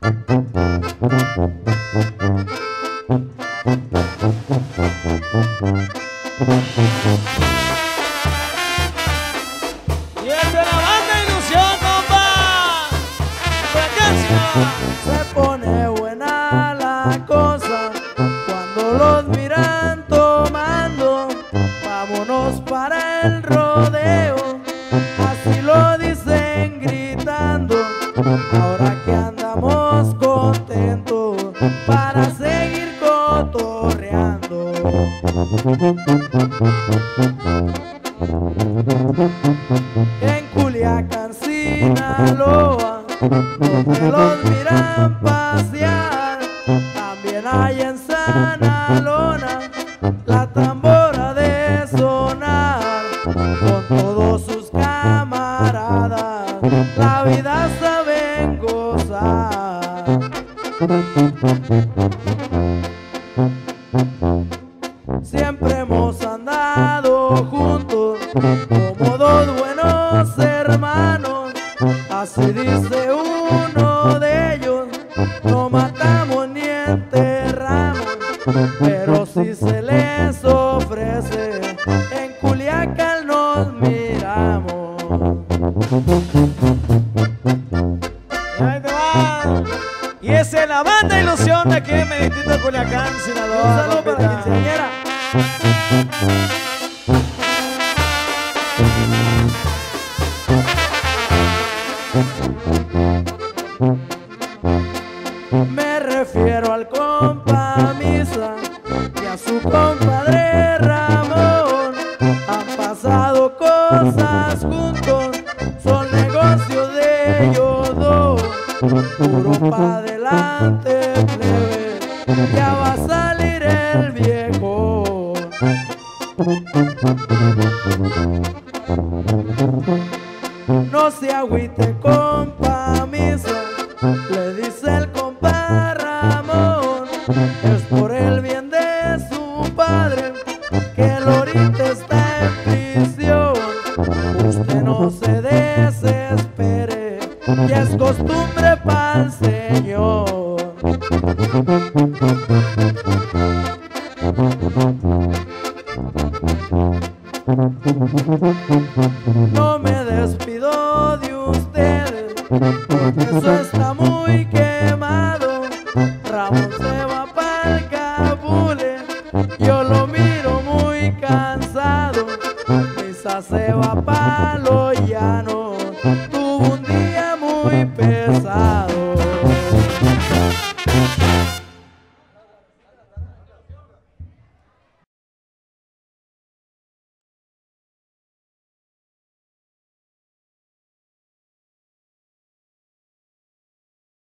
Y es de la banda Ilusión, compa. Se pone buena la cosa cuando los miran tomando. Vámonos para el rodeo, así lo dicen gritando. Ahora que andamos contentos para seguir cotorreando. En Culiacán, Sinaloa, donde los miran pasear, también hay en Sanalona la tambora de sonar. Con todos sus camaradas la vida saben gozar. Siempre hemos andado juntos como dos buenos hermanos. Así dice uno de ellos: no matamos ni enterramos, pero si se les ofrece, en Culiacán nos miramos. Ahí te va. Y es en la banda Ilusión de aquí en Meditito, Culiacán, Sinaloa. Un saludo para la compita. quinceañera. Me refiero al compa Misa y a su compadre Ramón. Han pasado cosas juntos, son negocios de ellos dos. Puro pa' adelante, plebe, ya va a salir el viejo. No se agüite, compa Misa, le dice el compa Ramón. Es por el bien de su padre que él ahorita está en prisión. Usted no se desespere, ya es costumbre pa'l Señor. No me despido de ustedes, porque eso está muy quemado. Ramón se va pa'l Cabule, yo lo miro muy cansado. Misa se va pa' lo llano.